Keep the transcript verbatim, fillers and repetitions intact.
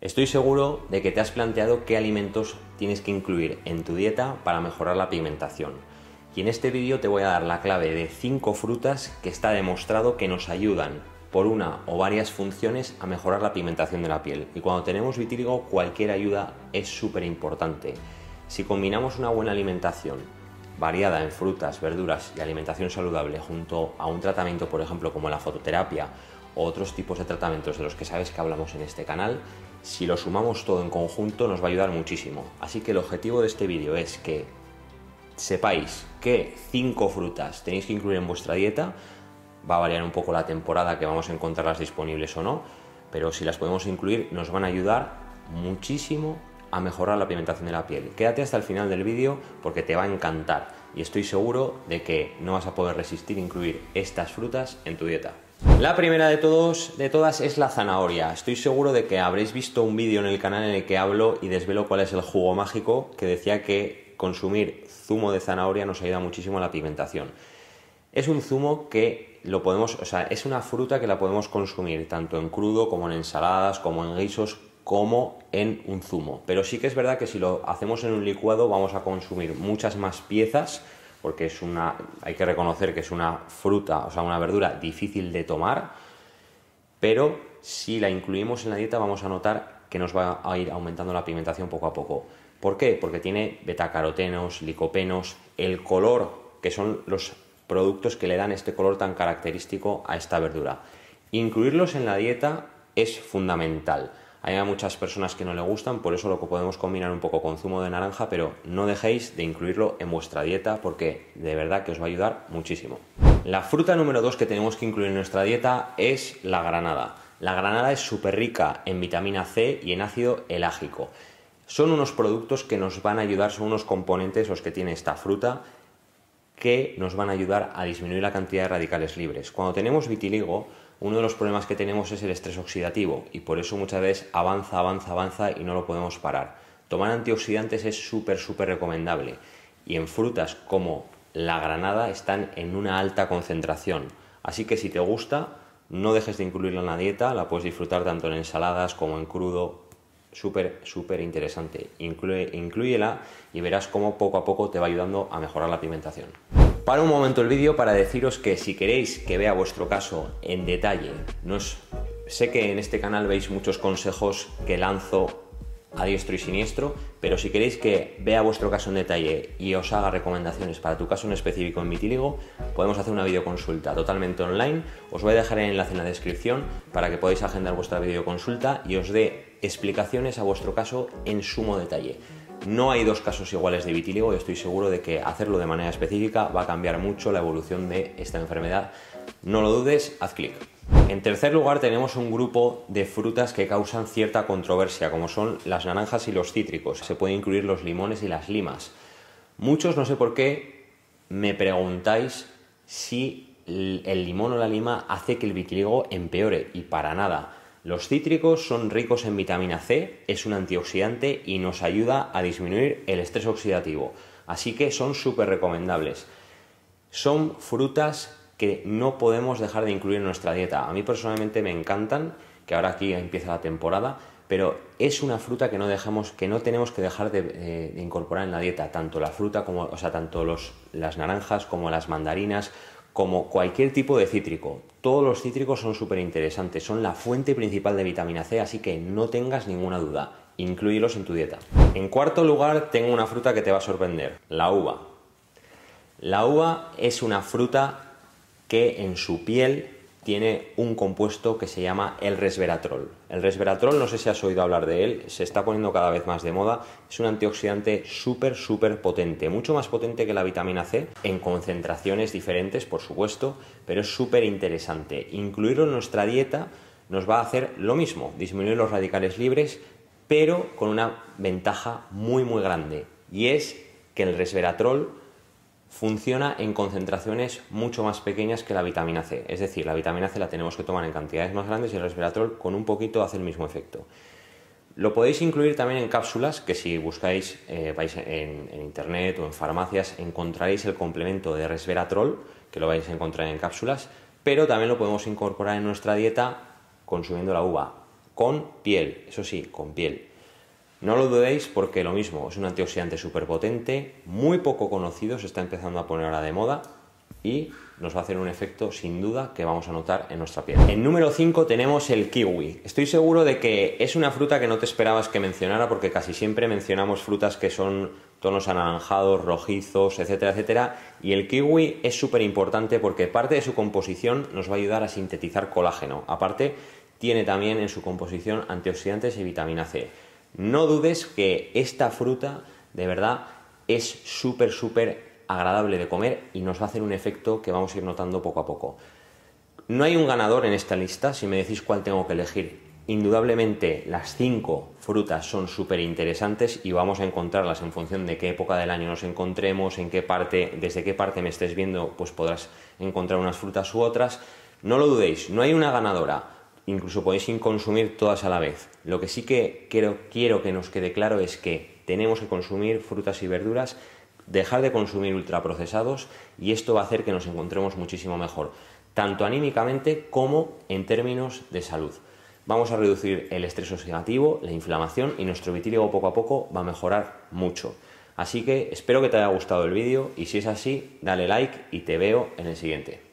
Estoy seguro de que te has planteado qué alimentos tienes que incluir en tu dieta para mejorar la pigmentación. Y en este vídeo te voy a dar la clave de cinco frutas que está demostrado que nos ayudan por una o varias funciones a mejorar la pigmentación de la piel. Y cuando tenemos vitíligo, cualquier ayuda es súper importante. Si combinamos una buena alimentación variada en frutas, verduras y alimentación saludable junto a un tratamiento, por ejemplo, como la fototerapia o otros tipos de tratamientos de los que sabes que hablamos en este canal, si lo sumamos todo en conjunto nos va a ayudar muchísimo. Así que el objetivo de este vídeo es que sepáis qué cinco frutas tenéis que incluir en vuestra dieta. Va a variar un poco la temporada que vamos a encontrarlas disponibles o no, pero si las podemos incluir nos van a ayudar muchísimo a mejorar la pigmentación de la piel. Quédate hasta el final del vídeo porque te va a encantar y estoy seguro de que no vas a poder resistir incluir estas frutas en tu dieta. La primera de, todos, de todas es la zanahoria. Estoy seguro de que habréis visto un vídeo en el canal en el que hablo y desvelo cuál es el jugo mágico que decía que consumir zumo de zanahoria nos ayuda muchísimo a la pigmentación. Es un zumo que lo podemos, o sea, es una fruta que la podemos consumir tanto en crudo como en ensaladas, como en guisos, como en un zumo. Pero sí que es verdad que si lo hacemos en un licuado vamos a consumir muchas más piezas, porque es una, hay que reconocer que es una fruta, o sea, una verdura difícil de tomar, pero si la incluimos en la dieta vamos a notar que nos va a ir aumentando la pigmentación poco a poco. ¿Por qué? Porque tiene betacarotenos, licopenos, el color, que son los productos que le dan este color tan característico a esta verdura. Incluirlos en la dieta es fundamental. Hay muchas personas que no le gustan, por eso lo que podemos combinar un poco con zumo de naranja, pero no dejéis de incluirlo en vuestra dieta porque de verdad que os va a ayudar muchísimo. La fruta número dos que tenemos que incluir en nuestra dieta es la granada. La granada es súper rica en vitamina C y en ácido elágico. Son unos productos que nos van a ayudar, son unos componentes los que tiene esta fruta que nos van a ayudar a disminuir la cantidad de radicales libres. Cuando tenemos vitiligo, uno de los problemas que tenemos es el estrés oxidativo y por eso muchas veces avanza, avanza, avanza y no lo podemos parar. Tomar antioxidantes es súper, súper recomendable y en frutas como la granada están en una alta concentración. Así que si te gusta, no dejes de incluirla en la dieta, la puedes disfrutar tanto en ensaladas como en crudo. Súper, súper interesante. Incluye, inclúyela y verás cómo poco a poco te va ayudando a mejorar la pigmentación. Paro un momento el vídeo para deciros que si queréis que vea vuestro caso en detalle, no es, sé que en este canal veis muchos consejos que lanzo a diestro y siniestro, pero si queréis que vea vuestro caso en detalle y os haga recomendaciones para tu caso en específico en vitíligo, podemos hacer una videoconsulta totalmente online. Os voy a dejar el enlace en la descripción para que podáis agendar vuestra videoconsulta y os dé explicaciones a vuestro caso en sumo detalle. No hay dos casos iguales de vitíligo y estoy seguro de que hacerlo de manera específica va a cambiar mucho la evolución de esta enfermedad. No lo dudes, haz clic. En tercer lugar tenemos un grupo de frutas que causan cierta controversia, como son las naranjas y los cítricos. Se pueden incluir los limones y las limas. Muchos, no sé por qué, me preguntáis si el limón o la lima hace que el vitiligo empeore, y para nada. Los cítricos son ricos en vitamina C, es un antioxidante y nos ayuda a disminuir el estrés oxidativo. Así que son súper recomendables. Son frutas que no podemos dejar de incluir en nuestra dieta. A mí personalmente me encantan, que ahora aquí empieza la temporada, pero es una fruta que no dejamos, que no tenemos que dejar de, de, de incorporar en la dieta, tanto la fruta como, o sea, tanto los, las naranjas como las mandarinas, como cualquier tipo de cítrico. Todos los cítricos son súper interesantes, son la fuente principal de vitamina C, así que no tengas ninguna duda, inclúyelos en tu dieta. En cuarto lugar tengo una fruta que te va a sorprender, la uva. La uva es una fruta que en su piel tiene un compuesto que se llama el resveratrol. El resveratrol, no sé si has oído hablar de él, se está poniendo cada vez más de moda. Es un antioxidante súper, súper potente, mucho más potente que la vitamina C, en concentraciones diferentes, por supuesto, pero es súper interesante. Incluirlo en nuestra dieta nos va a hacer lo mismo, disminuir los radicales libres, pero con una ventaja muy, muy grande, y es que el resveratrol funciona en concentraciones mucho más pequeñas que la vitamina C. Es decir, la vitamina C la tenemos que tomar en cantidades más grandes y el resveratrol con un poquito hace el mismo efecto. Lo podéis incluir también en cápsulas, que si buscáis eh, vais en, en internet o en farmacias encontraréis el complemento de resveratrol, que lo vais a encontrar en cápsulas, pero también lo podemos incorporar en nuestra dieta consumiendo la uva. con piel, eso sí, con piel. No lo dudéis porque lo mismo, es un antioxidante súper potente, muy poco conocido, se está empezando a poner ahora de moda y nos va a hacer un efecto sin duda que vamos a notar en nuestra piel. En número cinco tenemos el kiwi. Estoy seguro de que es una fruta que no te esperabas que mencionara porque casi siempre mencionamos frutas que son tonos anaranjados, rojizos, etcétera, etcétera, y el kiwi es súper importante porque parte de su composición nos va a ayudar a sintetizar colágeno. Aparte, tiene también en su composición antioxidantes y vitamina C. No dudes que esta fruta de verdad es súper, súper agradable de comer y nos va a hacer un efecto que vamos a ir notando poco a poco. No hay un ganador en esta lista, si me decís cuál tengo que elegir. Indudablemente las cinco frutas son súper interesantes y vamos a encontrarlas en función de qué época del año nos encontremos, en qué parte, desde qué parte me estés viendo, pues podrás encontrar unas frutas u otras. No lo dudéis, no hay una ganadora. Incluso podéis consumir todas a la vez. Lo que sí que quiero, quiero que nos quede claro es que tenemos que consumir frutas y verduras, dejar de consumir ultraprocesados y esto va a hacer que nos encontremos muchísimo mejor, tanto anímicamente como en términos de salud. Vamos a reducir el estrés oxidativo, la inflamación y nuestro vitiligo poco a poco va a mejorar mucho. Así que espero que te haya gustado el vídeo y si es así, dale like y te veo en el siguiente.